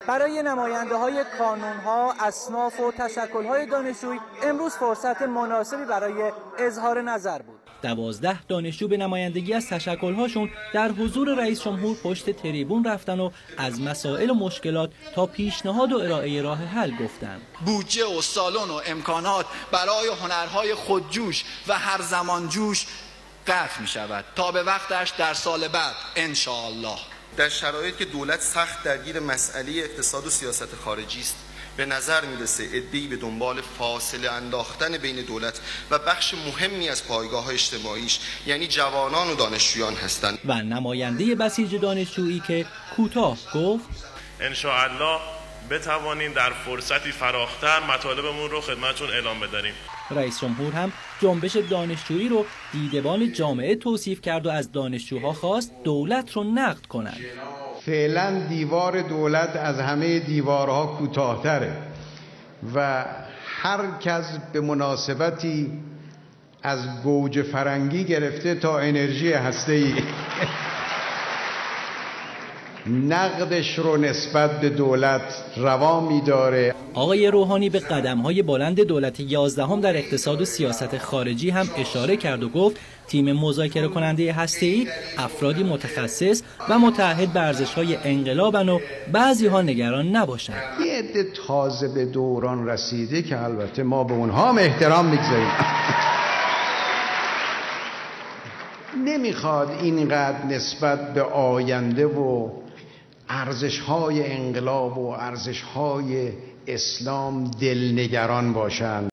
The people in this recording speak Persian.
برای نماینده‌های کانون‌ها، اصناف و تشکل‌های دانشجویی امروز فرصت مناسبی برای اظهار نظر بود. 12 دانشجو به نمایندگی از تشکل‌هاشون در حضور رئیس جمهور پشت تریبون رفتن و از مسائل و مشکلات تا پیشنهاد و ارائه راه حل گفتن. بودجه و سالن و امکانات برای هنرهای خودجوش و هر زمان جوش قطع می شود تا به وقتش در سال بعد انشاءالله. در شرایطی که دولت سخت درگیر مسئله اقتصاد و سیاست خارجی است، به نظر میرسه عده‌ای به دنبال فاصله انداختن بین دولت و بخش مهمی از پایگاه‌های اجتماعیش یعنی جوانان و دانشجویان هستند. و نماینده بسیج دانشجویی که کوتاه گفت انشاءالله بتوانیم در فرصتی فراختر مطالبمون رو خدمتتون اعلام بداریم. رئیس جمهور هم جنبش دانشجویی رو دیدبان جامعه توصیف کرد و از دانشجوها خواست دولت رو نقد کنند. فعلا دیوار دولت از همه دیوارها کوتاه‌تره و هر کس به مناسبتی از گوجه فرنگی گرفته تا انرژی هسته‌ای نقدش رو نسبت به دولت روا می‌داره. آقای روحانی به قدم‌های بلند دولت 11 در اقتصاد و سیاست خارجی هم اشاره کرد و گفت تیم مذاکره کننده هسته‌ای افرادی متخصص و متعهد به ارزش‌های انقلابن و بعضی‌ها نگران نباشند. یه عده تازه به دوران رسیده که البته ما به اونها هم احترام می‌گذاریم. نمیخواد اینقدر نسبت به آینده و ارزش‌های انقلاب و ارزش‌های اسلام دلنگران باشند.